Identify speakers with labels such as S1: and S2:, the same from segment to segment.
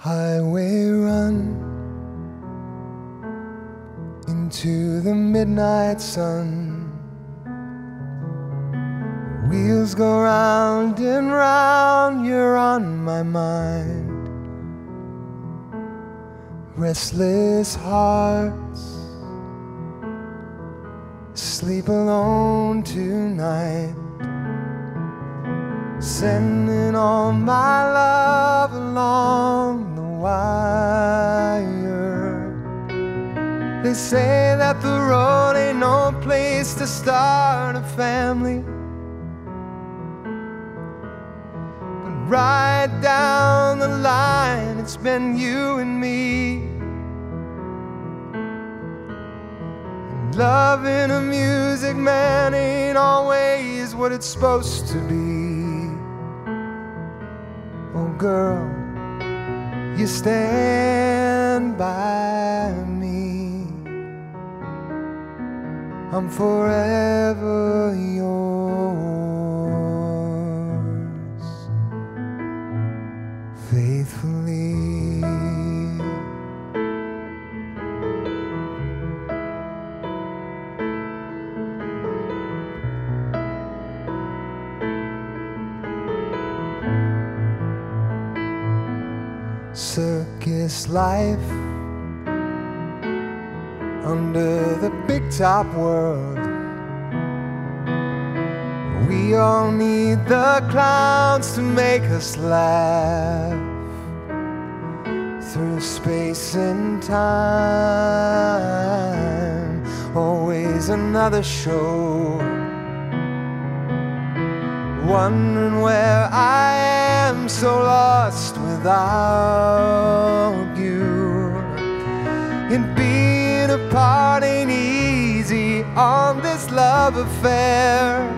S1: highway run into the midnight sun. Wheels go round and round, you're on my mind. Restless hearts sleep alone tonight, sending all my love along the wire. They say that the road ain't no place to start a family, but right down the line it's been you and me. And loving a music man ain't always what it's supposed to be. Oh girl, you stand by me, I'm forever yours, faithfully. Circus life under the big top world. We all need the clowns to make us laugh through space and time. Always another show, wondering where I am, so lost without you. And being apart ain't easy on this love affair.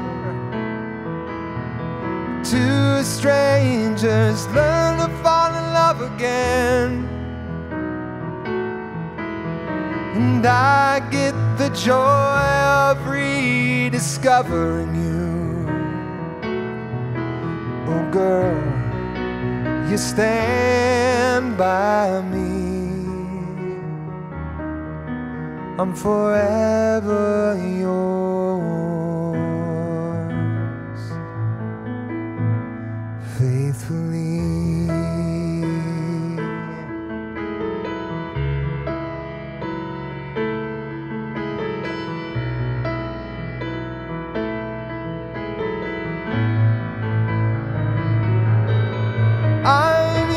S1: Two strangers learn to fall in love again, and I get the joy of rediscovering you. Oh girl, you stand by me, I'm forever yours, faithfully. I'm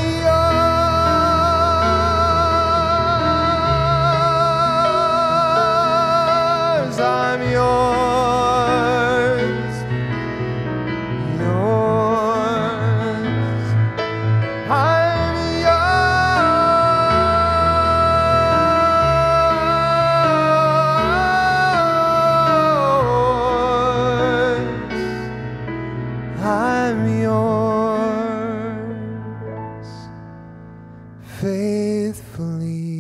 S1: yours, I'm yours, yours. I'm yours, I'm yours, faithfully.